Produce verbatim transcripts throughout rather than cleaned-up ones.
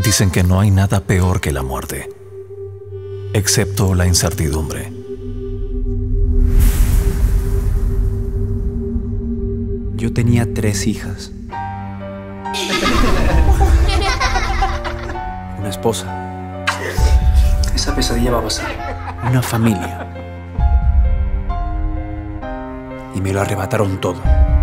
Dicen que no hay nada peor que la muerte, excepto la incertidumbre. Yo tenía tres hijas. Una esposa. Esa pesadilla va a pasar. Una familia. Y me lo arrebataron todo.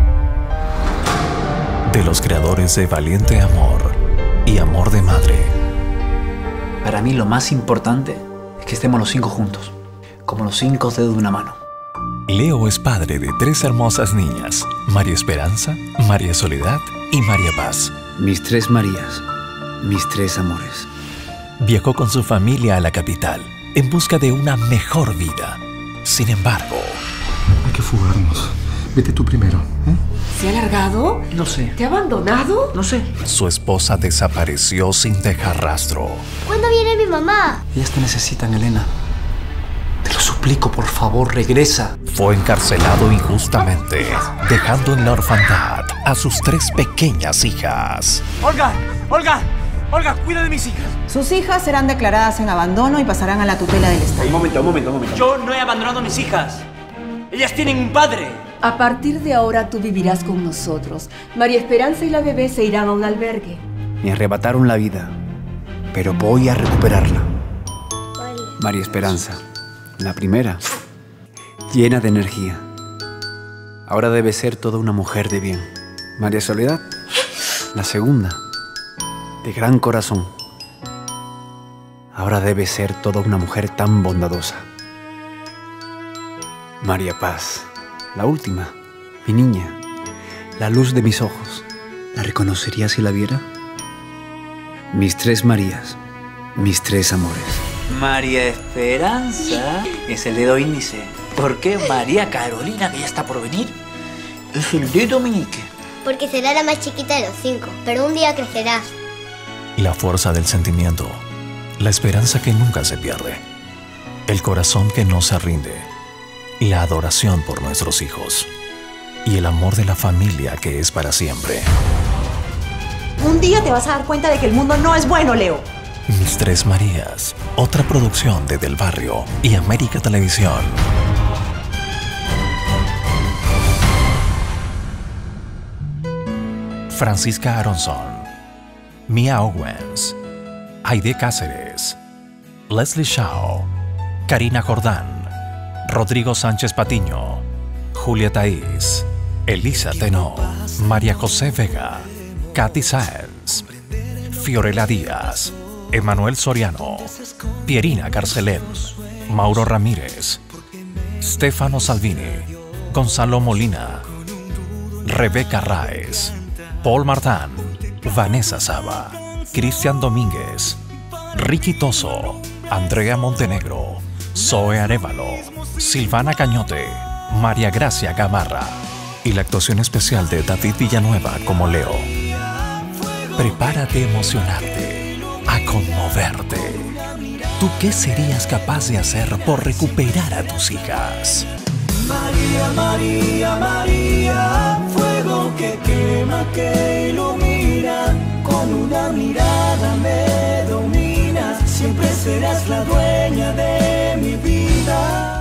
De los creadores de Valiente Amor y Amor de Madre. Para mí lo más importante es que estemos los cinco juntos, como los cinco dedos de una mano. Leo es padre de tres hermosas niñas, María Esperanza, María Soledad y María Paz. Mis tres Marías, mis tres amores. Viajó con su familia a la capital en busca de una mejor vida. Sin embargo, hay que fugarnos. Vete tú primero. ¿eh? ¿Se ha largado? No sé. ¿Te ha abandonado? No sé. Su esposa desapareció sin dejar rastro. ¿Cuándo viene mi mamá? Ellas te necesitan, Elena. Te lo suplico, por favor, regresa. Fue encarcelado injustamente, dejando en la orfandad a sus tres pequeñas hijas. ¡Olga! ¡Olga! ¡Olga, cuida de mis hijas! Sus hijas serán declaradas en abandono y pasarán a la tutela del Estado. Un momento, un momento, un momento. Yo no he abandonado a mis hijas. Ellas tienen un padre. A partir de ahora tú vivirás con nosotros. María Esperanza y la bebé se irán a un albergue. Me arrebataron la vida, pero voy a recuperarla. María Esperanza, la primera, llena de energía. Ahora debe ser toda una mujer de bien. María Soledad, la segunda, de gran corazón. Ahora debe ser toda una mujer tan bondadosa. María Paz, la última, mi niña, la luz de mis ojos. ¿La reconocería si la viera? Mis tres Marías, mis tres amores. María Esperanza es el dedo índice. ¿Por qué María Carolina, que ya está por venir, es el dedo meñique? Porque será la más chiquita de los cinco, pero un día crecerás. La fuerza del sentimiento, la esperanza que nunca se pierde, el corazón que no se rinde, la adoración por nuestros hijos y el amor de la familia que es para siempre. Un día te vas a dar cuenta de que el mundo no es bueno, Leo. Mis tres Marías, otra producción de Del Barrio y América Televisión. Francisca Aronson, Mia Owens, Aide Cáceres, Leslie Shaw, Karina Jordán, Rodrigo Sánchez Patiño, Julia Taís, Elisa Tenó, María José Vega, Katy Sáenz, Fiorella Díaz, Emanuel Soriano, Pierina Carcelén, Mauro Ramírez, Stefano Salvini, Gonzalo Molina, Rebeca Raez, Paul Martán, Vanessa Saba, Cristian Domínguez, Ricky Toso, Andrea Montenegro, Zoe Arévalo, Silvana Cañote, María Gracia Gamarra y la actuación especial de David Villanueva como Leo. Prepárate a emocionarte, a conmoverte. ¿Tú qué serías capaz de hacer por recuperar a tus hijas? María, María, María, fuego que quema, que ilumina, con una mirada me dominas, siempre serás la dueña de mi vida.